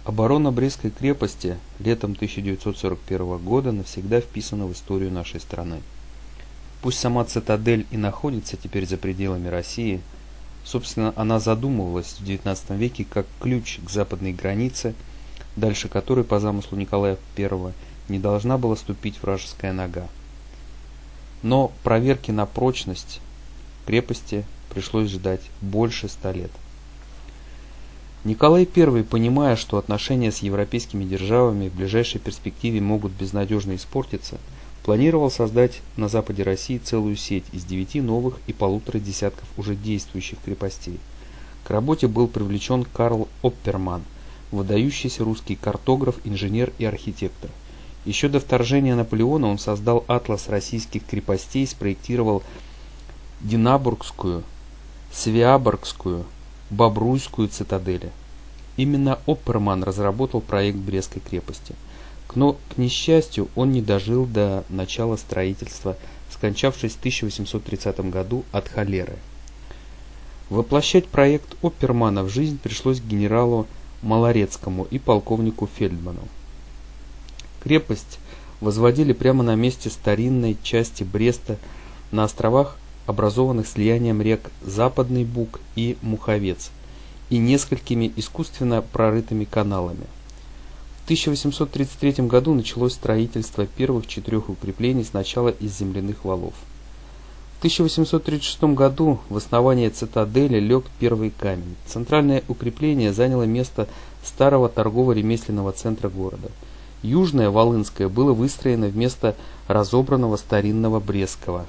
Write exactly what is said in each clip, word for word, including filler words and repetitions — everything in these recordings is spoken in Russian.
Оборона Брестской крепости летом тысяча девятьсот сорок первого года навсегда вписана в историю нашей страны. Пусть сама цитадель и находится теперь за пределами России, собственно, она задумывалась в девятнадцатом веке как ключ к западной границе, дальше которой по замыслу Николая Первого не должна была ступить вражеская нога. Но проверки на прочность крепости пришлось ждать больше ста лет. Николай Первый, понимая, что отношения с европейскими державами в ближайшей перспективе могут безнадежно испортиться, планировал создать на западе России целую сеть из девяти новых и полутора десятков уже действующих крепостей. К работе был привлечен Карл Опперман, выдающийся русский картограф, инженер и архитектор. Еще до вторжения Наполеона он создал атлас российских крепостей, спроектировал Динабургскую, Свеаборгскую, Бобруйскую цитадели. Именно Опперман разработал проект Брестской крепости. Но, к несчастью, он не дожил до начала строительства, скончавшись в тысяча восемьсот тридцатом году от холеры. Воплощать проект Оппермана в жизнь пришлось генералу Малорецкому и полковнику Фельдману. Крепость возводили прямо на месте старинной части Бреста на островах, образованных слиянием рек Западный Буг и Муховец, и несколькими искусственно прорытыми каналами. В тысяча восемьсот тридцать третьем году началось строительство первых четырех укреплений, сначала из земляных валов. В тысяча восемьсот тридцать шестом году в основание цитадели лег первый камень. Центральное укрепление заняло место старого торгово-ремесленного центра города. Южное, Волынское, было выстроено вместо разобранного старинного Брестского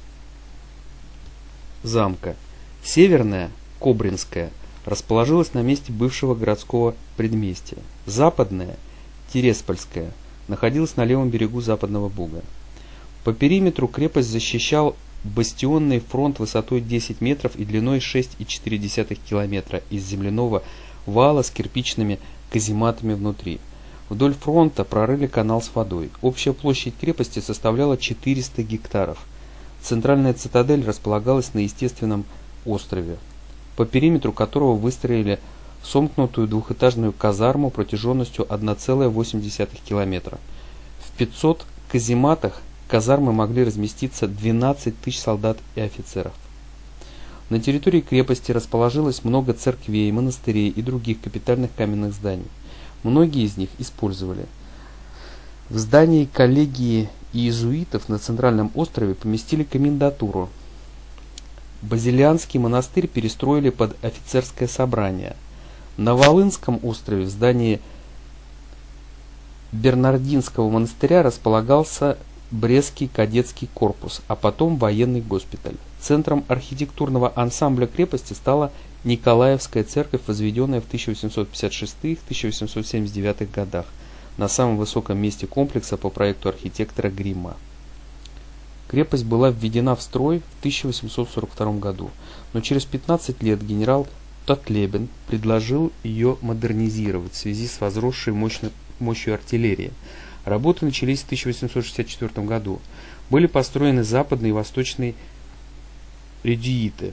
замка. Северное, Кобринское, расположилась на месте бывшего городского предместья. Западная, Тереспольская, находилась на левом берегу Западного Буга. По периметру крепость защищал бастионный фронт высотой десять метров и длиной шесть и четыре десятых километра из земляного вала с кирпичными казематами внутри. Вдоль фронта прорыли канал с водой. Общая площадь крепости составляла четыреста гектаров. Центральная цитадель располагалась на естественном острове, по периметру которого выстроили сомкнутую двухэтажную казарму протяженностью одна целая восемь десятых километра. В пятисот казематах казармы могли разместиться двенадцать тысяч солдат и офицеров. На территории крепости расположилось много церквей, монастырей и других капитальных каменных зданий. Многие из них использовали. В здании коллегии иезуитов на Центральном острове поместили комендатуру. Базилианский монастырь перестроили под офицерское собрание. На Волынском острове в здании Бернардинского монастыря располагался Брестский кадетский корпус, а потом военный госпиталь. Центром архитектурного ансамбля крепости стала Николаевская церковь, возведенная в тысяча восемьсот пятьдесят шестом — тысяча восемьсот семьдесят девятом годах на самом высоком месте комплекса по проекту архитектора Гримма. Крепость была введена в строй в тысяча восемьсот сорок втором году, но через пятнадцать лет генерал Татлебен предложил ее модернизировать в связи с возросшей мощной, мощью артиллерии. Работы начались в тысяча восемьсот шестьдесят четвёртом году. Были построены западные и восточные редуиты,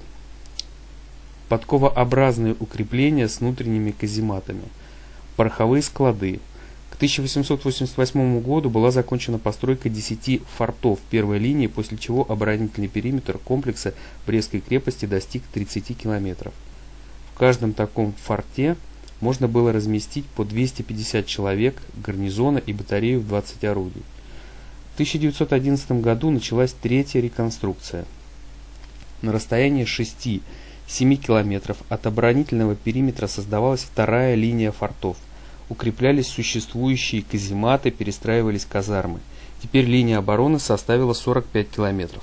подковообразные укрепления с внутренними казематами, пороховые склады. К тысяча восемьсот восемьдесят восьмому году была закончена постройка десяти фортов первой линии, после чего оборонительный периметр комплекса Брестской крепости достиг тридцати километров. В каждом таком форте можно было разместить по двести пятьдесят человек, гарнизона и батарею в двадцать орудий. В тысяча девятьсот одиннадцатом году началась третья реконструкция. На расстоянии шести-семи километров от оборонительного периметра создавалась вторая линия фортов. Укреплялись существующие казематы, перестраивались казармы. Теперь линия обороны составила сорок пять километров.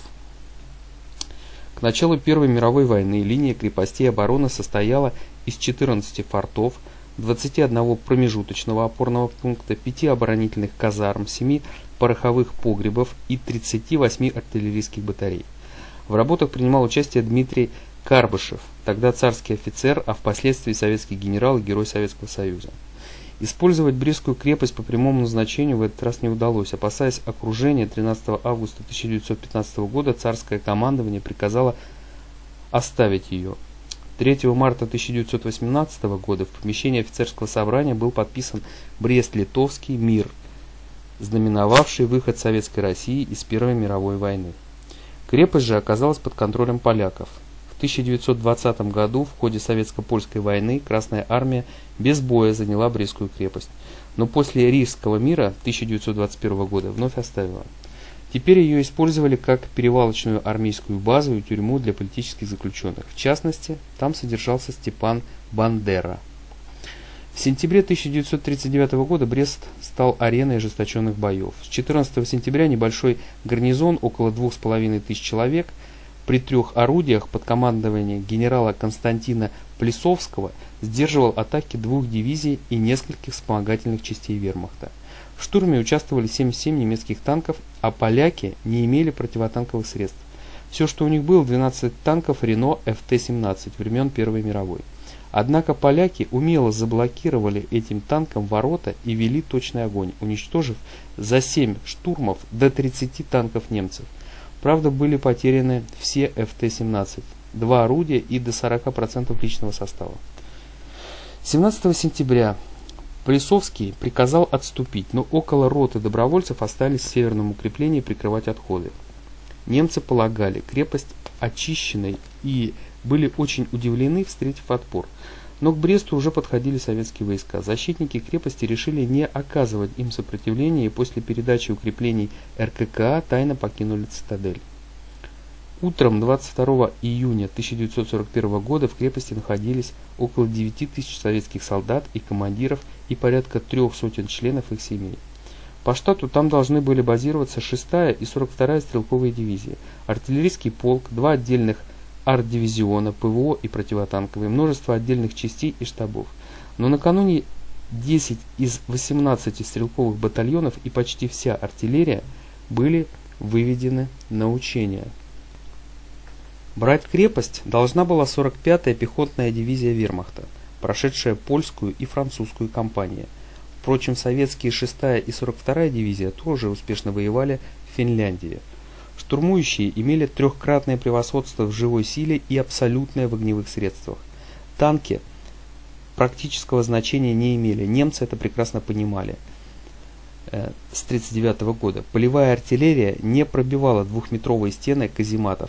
К началу Первой мировой войны линия крепостей обороны состояла из четырнадцати фортов, двадцати одного промежуточного опорного пункта, пяти оборонительных казарм, семи пороховых погребов и тридцати восьми артиллерийских батарей. В работах принимал участие Дмитрий Карбышев, тогда царский офицер, а впоследствии советский генерал и герой Советского Союза. Использовать Брестскую крепость по прямому назначению в этот раз не удалось. Опасаясь окружения, тринадцатого августа тысяча девятьсот пятнадцатого года царское командование приказало оставить ее. третьего марта тысяча девятьсот восемнадцатого года в помещении офицерского собрания был подписан Брест-Литовский мир, знаменовавший выход Советской России из Первой мировой войны. Крепость же оказалась под контролем поляков. В тысяча девятьсот двадцатом году в ходе Советско-Польской войны Красная Армия без боя заняла Брестскую крепость, но после Рижского мира тысяча девятьсот двадцать первого года вновь оставила. Теперь ее использовали как перевалочную армейскую базу и тюрьму для политических заключенных. В частности, там содержался Степан Бандера. В сентябре тысяча девятьсот тридцать девятого года Брест стал ареной ожесточенных боев. С четырнадцатого сентября небольшой гарнизон, около двух с половиной тысяч человек, при трех орудиях под командованием генерала Константина Плесовского сдерживал атаки двух дивизий и нескольких вспомогательных частей вермахта. В штурме участвовали семьдесят семь немецких танков, а поляки не имели противотанковых средств. Все, что у них было, двенадцать танков Рено эф тэ семнадцать времен Первой мировой. Однако поляки умело заблокировали этим танкам ворота и вели точный огонь, уничтожив за семь штурмов до тридцати танков немцев. Правда, были потеряны все эф тэ семнадцать, два орудия и до сорока процентов личного состава. семнадцатого сентября Плесовский приказал отступить, но около роты добровольцев остались в северном укреплении прикрывать отходы. Немцы полагали крепость очищенной и были очень удивлены, встретив отпор. Но к Бресту уже подходили советские войска. Защитники крепости решили не оказывать им сопротивления и после передачи укреплений эр ка ка а тайно покинули цитадель. Утром двадцать второго июня тысяча девятьсот сорок первого года в крепости находились около девяти тысяч советских солдат и командиров и порядка трех сотен членов их семей. По штату там должны были базироваться шестая и сорок вторая стрелковые дивизии, артиллерийский полк, два отдельных арт-дивизиона, пэ вэ о и противотанковые, множество отдельных частей и штабов. Но накануне десять из восемнадцати стрелковых батальонов и почти вся артиллерия были выведены на учения. Брать крепость должна была сорок пятая пехотная дивизия вермахта, прошедшая польскую и французскую кампании. Впрочем, советские шестая и сорок вторая дивизия тоже успешно воевали в Финляндии. Штурмующие имели трехкратное превосходство в живой силе и абсолютное в огневых средствах. Танки практического значения не имели, немцы это прекрасно понимали. С тысяча девятьсот тридцать девятого года полевая артиллерия не пробивала двухметровые стены казематов,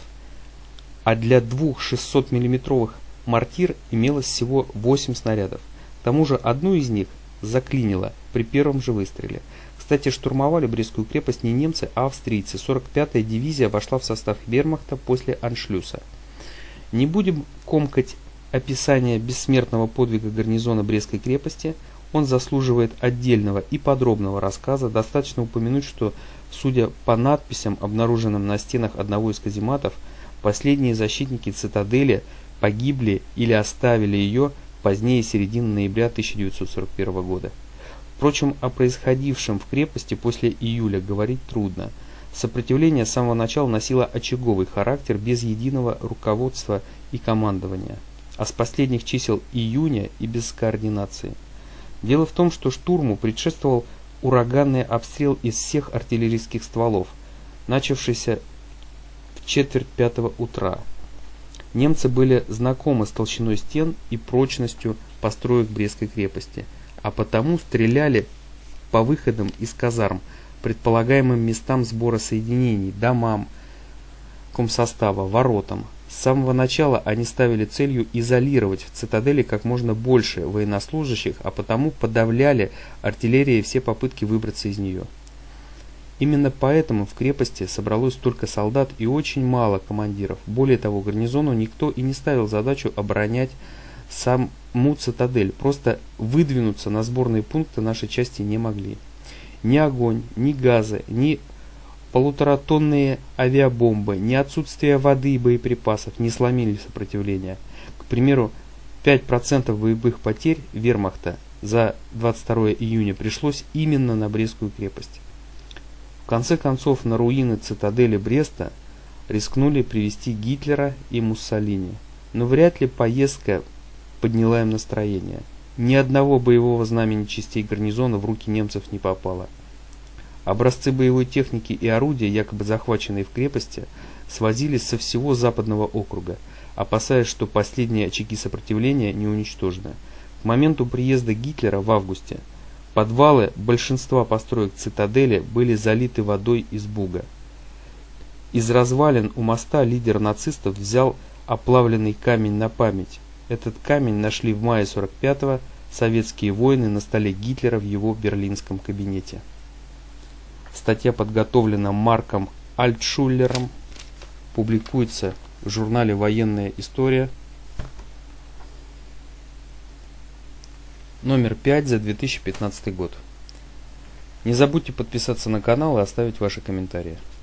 а для двух шестисотмиллиметровых мортир имелось всего восемь снарядов. К тому же одну из них заклинило при первом же выстреле. Кстати, штурмовали Брестскую крепость не немцы, а австрийцы. сорок пятая дивизия вошла в состав вермахта после аншлюса. Не будем комкать описание бессмертного подвига гарнизона Брестской крепости. Он заслуживает отдельного и подробного рассказа. Достаточно упомянуть, что, судя по надписям, обнаруженным на стенах одного из казематов, последние защитники цитадели погибли или оставили ее позднее середины ноября тысяча девятьсот сорок первого года. Впрочем, о происходившем в крепости после июля говорить трудно. Сопротивление с самого начала носило очаговый характер без единого руководства и командования, а с последних чисел июня и без координации. Дело в том, что штурму предшествовал ураганный обстрел из всех артиллерийских стволов, начавшийся в четверть пятого утра. Немцы были знакомы с толщиной стен и прочностью построек Брестской крепости, а потому стреляли по выходам из казарм, предполагаемым местам сбора соединений, домам, комсостава, воротам. С самого начала они ставили целью изолировать в цитадели как можно больше военнослужащих, а потому подавляли артиллерией все попытки выбраться из нее. Именно поэтому в крепости собралось столько солдат и очень мало командиров. Более того, гарнизону никто и не ставил задачу оборонять саму цитадель, просто выдвинуться на сборные пункты нашей части не могли. Ни огонь, ни газы, ни полуторатонные авиабомбы, ни отсутствие воды и боеприпасов не сломили сопротивление. К примеру, пять процентов боевых потерь вермахта за двадцать второе июня пришлось именно на Брестскую крепость. В конце концов, на руины цитадели Бреста рискнули привести Гитлера и Муссолини, но вряд ли поездка подняла им настроение. Ни одного боевого знамени частей гарнизона в руки немцев не попало. Образцы боевой техники и орудия, якобы захваченные в крепости, свозились со всего западного округа. опасаясь, что последние очаги сопротивления не уничтожены. К моменту приезда Гитлера в августе подвалы большинства построек цитадели были залиты водой из Буга. Из развалин у моста лидер нацистов взял оплавленный камень на память. Этот камень нашли в мае сорок пятого советские воины на столе Гитлера в его берлинском кабинете. Статья подготовлена Марком Альтшуллером, публикуется в журнале «Военная история», номер пять за две тысячи пятнадцатый год. Не забудьте подписаться на канал и оставить ваши комментарии.